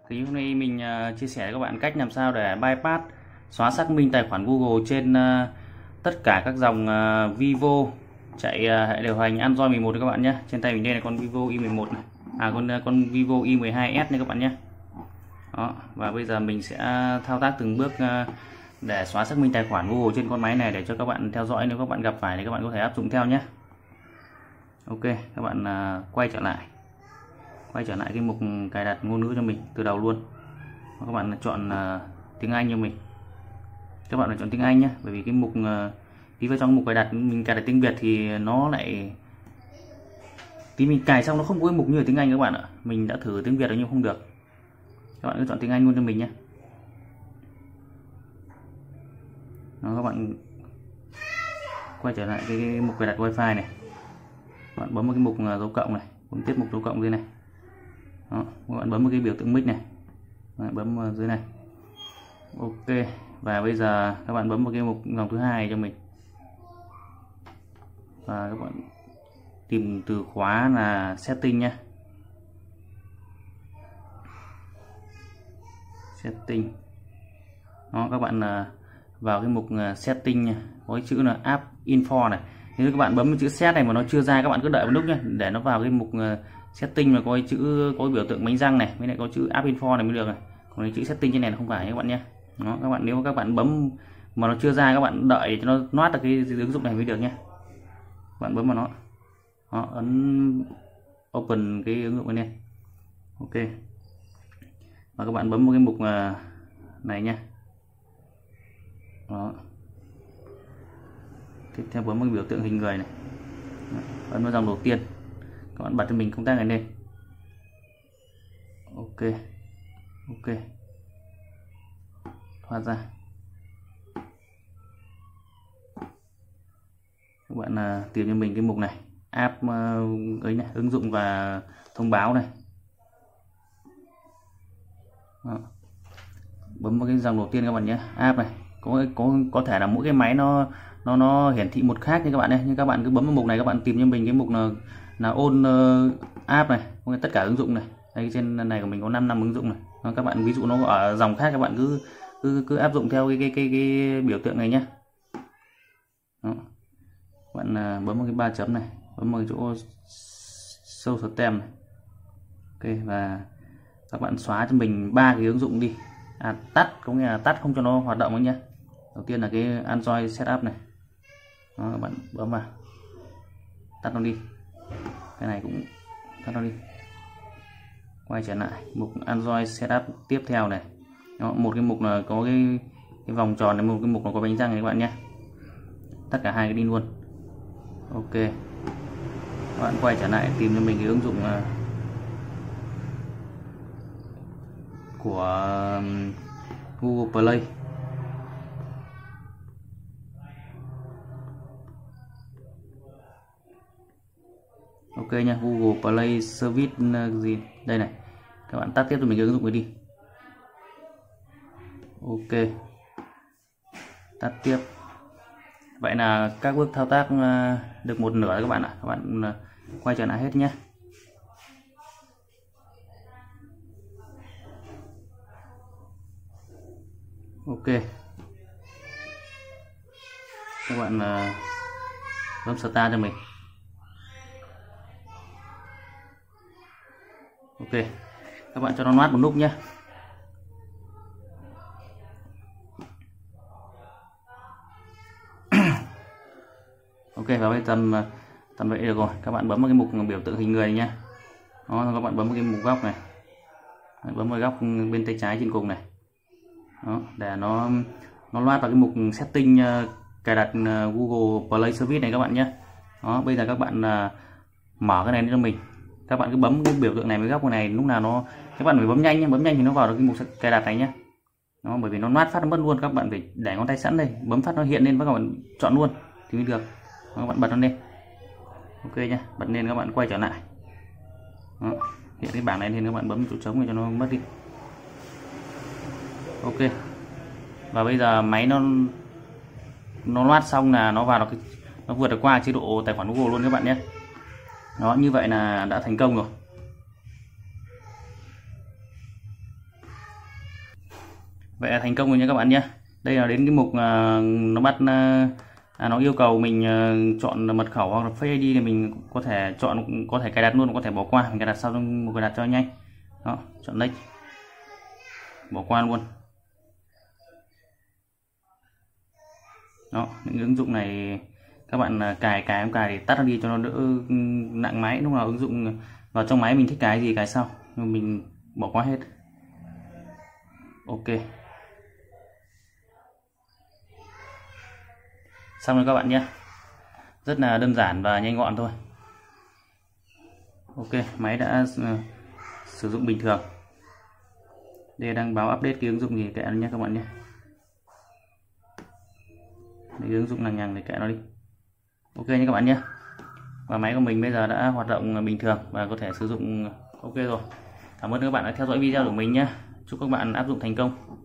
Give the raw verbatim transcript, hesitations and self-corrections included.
Thì hôm nay mình uh, chia sẻ với các bạn cách làm sao để bypass xóa xác minh tài khoản Google trên uh, tất cả các dòng uh, Vivo chạy uh, hệ điều hành Android mười một đấy các bạn nhé. Trên tay mình đây là con Vivo i mười một này, à con uh, con Vivo i mười hai S nha các bạn nhé. Đó, và bây giờ mình sẽ thao tác từng bước uh, để xóa xác minh tài khoản Google trên con máy này để cho các bạn theo dõi. Nếu các bạn gặp phải thì các bạn có thể áp dụng theo nhé. Ok, các bạn uh, quay trở lại quay trở lại cái mục cài đặt ngôn ngữ cho mình từ đầu luôn. Các bạn chọn uh, tiếng Anh cho mình. Các bạn phải chọn tiếng Anh nhé, bởi vì cái mục uh, tí vào trong mục cài đặt mình cài đặt tiếng Việt thì nó lại tí mình cài xong nó không có cái mục như ở tiếng Anh các bạn ạ. Mình đã thử tiếng Việt rồi nhưng không được. Các bạn cứ chọn tiếng Anh luôn cho mình nhé. Đó, các bạn quay trở lại cái, cái mục cài đặt wifi này. Các bạn bấm vào cái mục uh, dấu cộng này, bấm tiếp mục dấu cộng dưới này. Đó, các bạn bấm vào cái biểu tượng mic này. Đó, bấm vào dưới này. Ok, và bây giờ các bạn bấm vào cái mục dòng thứ hai cho mình. Và các bạn tìm từ khóa là setting nhé. Setting. Đó, các bạn vào cái mục setting nha, có cái chữ là app info này. Nếu các bạn bấm cái chữ set này mà nó chưa ra, các bạn cứ đợi một lúc nhé, để nó vào cái mục setting mà có cái chữ có cái biểu tượng bánh răng này, với lại có chữ app info này mới được này. Còn cái chữ setting trên này là không phải các bạn nhé. Đó, các bạn nếu các bạn bấm mà nó chưa ra, các bạn đợi cho nó loát được cái ứng dụng này mới được nhé. Bạn bấm vào nó. Đó, ấn open cái ứng dụng này. Ok. Và các bạn bấm vào cái mục này nha. Đó. Tiếp theo bấm vào biểu tượng hình người này. Ấn vào dòng đầu tiên. Các bạn bật cho mình công tắc này lên. Ok. Ok. Thoát ra. Các bạn uh, tìm cho mình cái mục này, app uh, ấy này, ứng dụng và thông báo này. Đó. Bấm vào cái dòng đầu tiên các bạn nhé, app này. Có có có thể là mỗi cái máy nó nó nó hiển thị một khác như các bạn đây, nhưng các bạn cứ bấm vào mục này, các bạn tìm cho mình cái mục là là on uh, app này, tất cả ứng dụng này. Đây trên này của mình có năm năm ứng dụng này. Đó, các bạn ví dụ nó ở dòng khác, các bạn cứ cứ cứ áp dụng theo cái cái cái, cái biểu tượng này nhé. Đó. Các bạn uh, bấm vào cái ba chấm này, bấm vào cái chỗ show system này. Ok, và các bạn xóa cho mình ba cái ứng dụng đi. À, tắt, có nghĩa là tắt không cho nó hoạt động nhé. Đầu tiên là cái Android setup này. Đó, các bạn bấm vào, tắt nó đi. Cái này cũng tắt nó đi. Quay trở lại mục Android setup tiếp theo này. Đó, một cái mục là có cái cái vòng tròn này, một cái mục là có bánh răng này các bạn nhé. Tất cả hai cái đi luôn. Ok. Các bạn quay trở lại tìm cho mình cái ứng dụng của Google Play. Ok nha, Google Play Service gì đây này. Các bạn tắt tiếp cho mình cái ứng dụng này đi. Ok. Tắt tiếp. Vậy là các bước thao tác được một nửa các bạn ạ. Các bạn quay trở lại hết nhé. Ok. Các bạn bấm start cho mình. Ok. Các bạn cho nó loát một nút nhé. Ok, và bây tầm tầm vậy được rồi. Các bạn bấm vào cái mục biểu tượng hình người nhé. Đó, các bạn bấm vào cái mục góc này. Bấm vào góc bên tay trái trên cùng này. Đó, để nó nó loát vào cái mục setting uh, cài đặt uh, Google Play Service này các bạn nhé. Đó, bây giờ các bạn uh, mở cái này cho mình. Các bạn cứ bấm cái biểu tượng này với góc này, lúc nào nó các bạn phải bấm nhanh nhé, bấm nhanh thì nó vào được cái mục cài đặt này nhé. Đó, bởi vì nó loát phát nó mất luôn, các bạn phải để ngón tay sẵn đây, bấm phát nó hiện lên và các bạn chọn luôn thì mới được. Đó, các bạn bật nó lên. Ok nhé, bật lên các bạn quay trở lại. Đó, hiện cái bảng này lên, các bạn bấm chỗ trống để cho nó mất đi. Ok. Và bây giờ máy nó nó loát xong là nó vào được, nó vượt được qua chế độ tài khoản Google luôn các bạn nhé. Đó, như vậy là đã thành công rồi. Vậy là thành công rồi nha các bạn nhé. Đây là đến cái mục à, nó bắt à, à, nó yêu cầu mình à, chọn mật khẩu hoặc là Face ai đi thì mình có thể chọn, có thể cài đặt luôn, có thể bỏ qua, mình cài đặt sau trong một cài đặt cho nhanh. Đó, chọn next, bỏ qua luôn. Đó, những ứng dụng này các bạn cài cài không cài thì tắt nó đi cho nó đỡ nặng máy. Lúc nào ứng dụng vào trong máy mình thích cái gì cái sau, nhưng mình bỏ qua hết. Ok, xong rồi các bạn nhé. Rất là đơn giản và nhanh gọn thôi. Ok, máy đã uh, sử dụng bình thường. Đây đang báo update cái ứng dụng gì kệ nó nhé các bạn nhé. Đây, ứng dụng lằng nhằng thì kệ nó đi. Ok nha các bạn nhé. Và máy của mình bây giờ đã hoạt động bình thường và có thể sử dụng ok rồi. Cảm ơn các bạn đã theo dõi video của mình nhé. Chúc các bạn áp dụng thành công.